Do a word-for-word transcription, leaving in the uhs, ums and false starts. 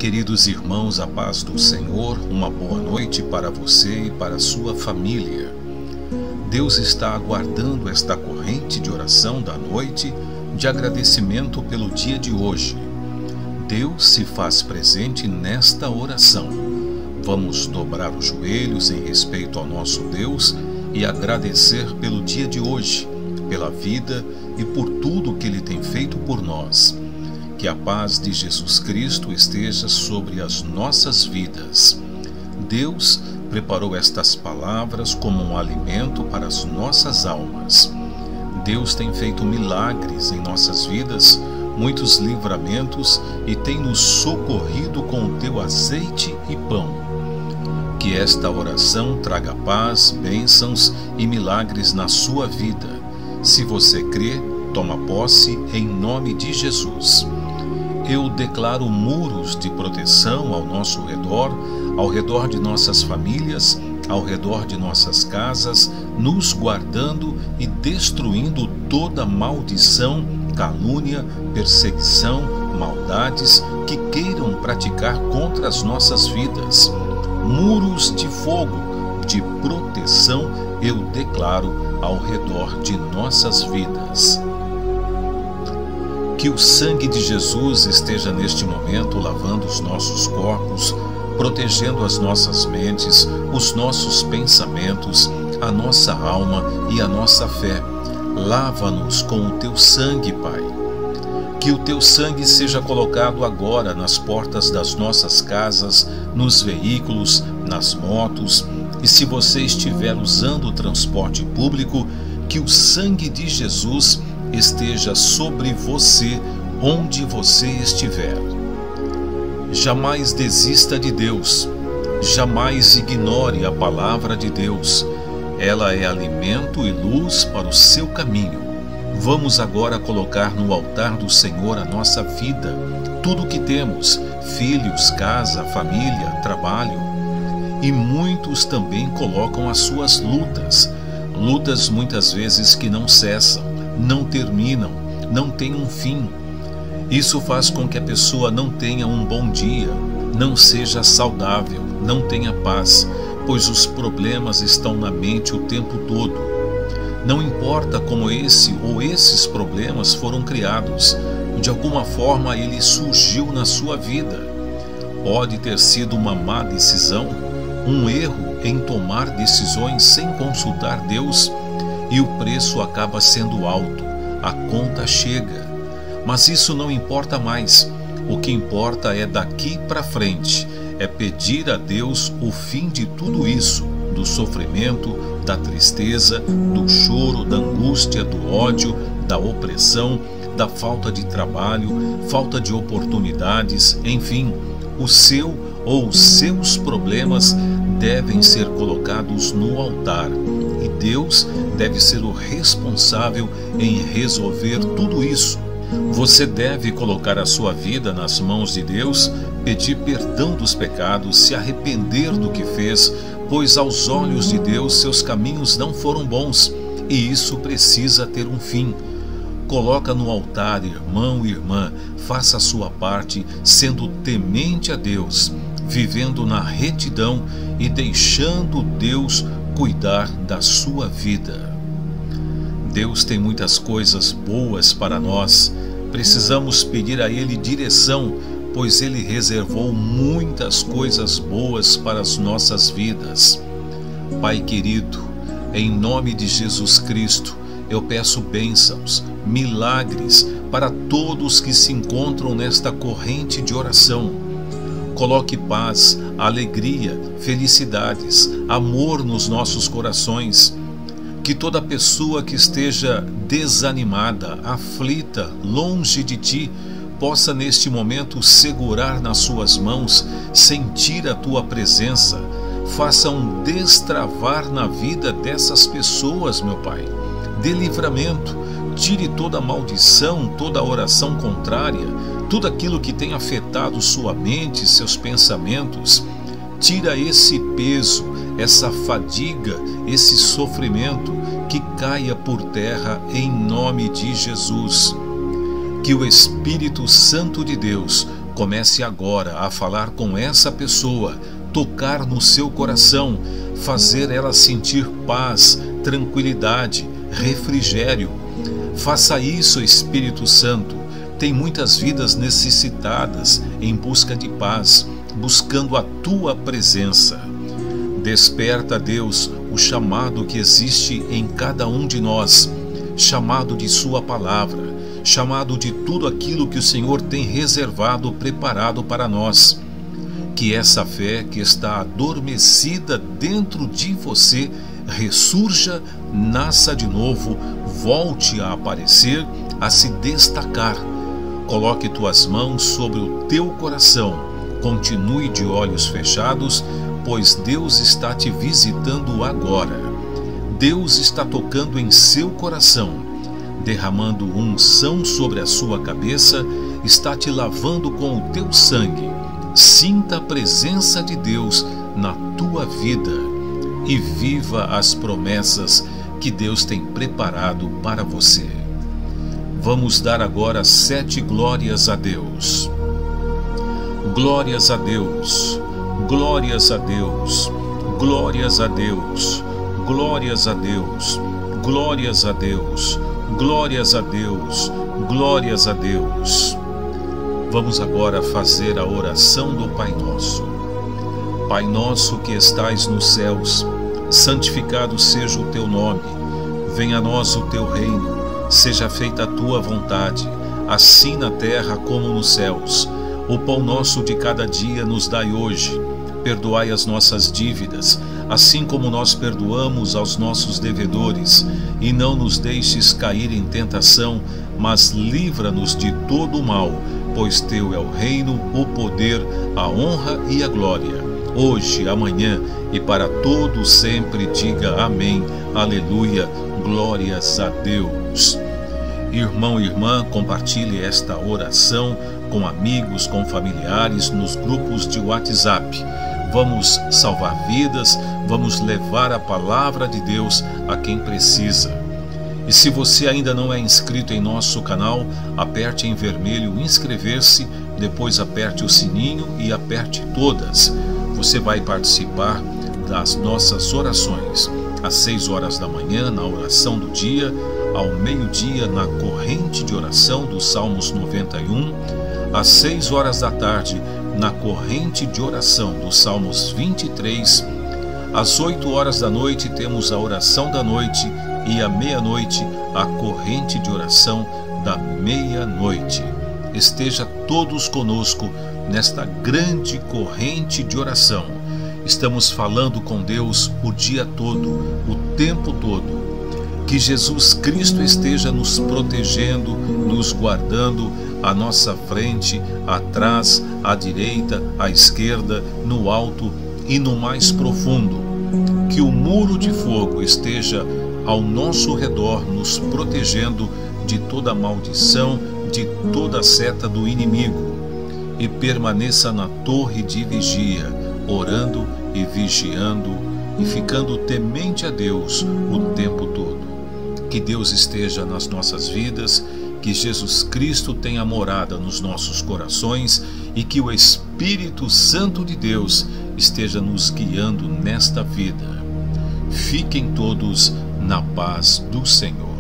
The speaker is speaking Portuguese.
Queridos irmãos, a paz do Senhor, uma boa noite para você e para a sua família. Deus está aguardando esta corrente de oração da noite de agradecimento pelo dia de hoje. Deus se faz presente nesta oração. Vamos dobrar os joelhos em respeito ao nosso Deus e agradecer pelo dia de hoje, pela vida e por tudo que Ele tem feito por nós. Que a paz de Jesus Cristo esteja sobre as nossas vidas. Deus preparou estas palavras como um alimento para as nossas almas. Deus tem feito milagres em nossas vidas, muitos livramentos e tem nos socorrido com o teu azeite e pão. Que esta oração traga paz, bênçãos e milagres na sua vida. Se você crê, toma posse em nome de Jesus. Eu declaro muros de proteção ao nosso redor, ao redor de nossas famílias, ao redor de nossas casas, nos guardando e destruindo toda maldição, calúnia, perseguição, maldades que queiram praticar contra as nossas vidas. Muros de fogo, de proteção, eu declaro ao redor de nossas vidas. Que o sangue de Jesus esteja neste momento lavando os nossos corpos, protegendo as nossas mentes, os nossos pensamentos, a nossa alma e a nossa fé. Lava-nos com o teu sangue, Pai. Que o teu sangue seja colocado agora nas portas das nossas casas, nos veículos, nas motos, e se você estiver usando o transporte público, que o sangue de Jesus esteja sobre você, onde você estiver. Jamais desista de Deus, jamais ignore a palavra de Deus. Ela é alimento e luz para o seu caminho. Vamos agora colocar no altar do Senhor a nossa vida, tudo o que temos, filhos, casa, família, trabalho. E muitos também colocam as suas lutas, lutas muitas vezes que não cessam, não terminam, não têm um fim. Isso faz com que a pessoa não tenha um bom dia, não seja saudável, não tenha paz, pois os problemas estão na mente o tempo todo. Não importa como esse ou esses problemas foram criados, de alguma forma ele surgiu na sua vida. Pode ter sido uma má decisão, um erro em tomar decisões sem consultar Deus, e o preço acaba sendo alto, a conta chega. Mas isso não importa mais. O que importa é daqui para frente, é pedir a Deus o fim de tudo isso, do sofrimento, da tristeza, do choro, da angústia, do ódio, da opressão, da falta de trabalho, falta de oportunidades, enfim, o seu ou os seus problemas devem ser colocados no altar. E Deus deve ser o responsável em resolver tudo isso. Você deve colocar a sua vida nas mãos de Deus, pedir perdão dos pecados, se arrepender do que fez, pois aos olhos de Deus seus caminhos não foram bons, e isso precisa ter um fim. Coloca no altar, irmão e irmã, faça a sua parte, sendo temente a Deus, vivendo na retidão e deixando Deus cuidar da sua vida. Deus tem muitas coisas boas para nós. Precisamos pedir a Ele direção, pois Ele reservou muitas coisas boas para as nossas vidas. Pai querido, em nome de Jesus Cristo, eu peço bênçãos, milagres para todos que se encontram nesta corrente de oração. Coloque paz, alegria, felicidades, amor nos nossos corações. Que toda pessoa que esteja desanimada, aflita, longe de Ti, possa neste momento segurar nas Suas mãos, sentir a Tua presença. Faça um destravar na vida dessas pessoas, meu Pai. Dê livramento, tire toda maldição, toda oração contrária, tudo aquilo que tem afetado sua mente, seus pensamentos. Tira esse peso, essa fadiga, esse sofrimento, que caia por terra em nome de Jesus. Que o Espírito Santo de Deus Comece agora a falar com essa pessoa, tocar no seu coração, fazer ela sentir paz, tranquilidade, refrigério. Faça isso, Espírito Santo. Tem muitas vidas necessitadas em busca de paz, buscando a tua presença. Desperta, Deus, o chamado que existe em cada um de nós, chamado de sua palavra, chamado de tudo aquilo que o Senhor tem reservado, preparado para nós. Que essa fé que está adormecida dentro de você ressurja, nasça de novo, volte a aparecer, a se destacar. Coloque tuas mãos sobre o teu coração, continue de olhos fechados, pois Deus está te visitando agora. Deus está tocando em seu coração, derramando unção sobre a sua cabeça, está te lavando com o teu sangue. Sinta a presença de Deus na tua vida e viva as promessas que Deus tem preparado para você. Vamos dar agora sete glórias a Deus. Glórias a Deus, glórias a Deus, glórias a Deus, glórias a Deus, glórias a Deus, glórias a Deus, glórias a Deus. Vamos agora fazer a oração do Pai Nosso. Pai nosso que estais nos céus, santificado seja o teu nome. Venha a nós o teu reino, seja feita a tua vontade, assim na terra como nos céus. O pão nosso de cada dia nos dai hoje. Perdoai as nossas dívidas, assim como nós perdoamos aos nossos devedores. E não nos deixes cair em tentação, mas livra-nos de todo o mal, pois teu é o reino, o poder, a honra e a glória, hoje, amanhã e para todo sempre. Diga amém, aleluia, glórias a Deus. Irmão e irmã, compartilhe esta oração com amigos, com familiares, nos grupos de WhatsApp. Vamos salvar vidas, vamos levar a palavra de Deus a quem precisa. E se você ainda não é inscrito em nosso canal, aperte em vermelho inscrever-se, depois aperte o sininho e aperte todas. Você vai participar das nossas orações, às seis horas da manhã na oração do dia, ao meio-dia na corrente de oração dos Salmos noventa e um, às seis horas da tarde na corrente de oração dos Salmos vinte e três, às oito horas da noite temos a oração da noite e à meia-noite a corrente de oração da meia-noite. Esteja todos conosco nesta grande corrente de oração. Estamos falando com Deus o dia todo, o tempo todo. Que Jesus Cristo esteja nos protegendo, nos guardando à nossa frente, atrás, à direita, à esquerda, no alto e no mais profundo. Que o muro de fogo esteja ao nosso redor, nos protegendo de toda maldição, de toda seta do inimigo. E permaneça na torre de vigia, orando e vigiando e ficando temente a Deus o tempo todo. Que Deus esteja nas nossas vidas, que Jesus Cristo tenha morada nos nossos corações e que o Espírito Santo de Deus esteja nos guiando nesta vida. Fiquem todos na paz do Senhor.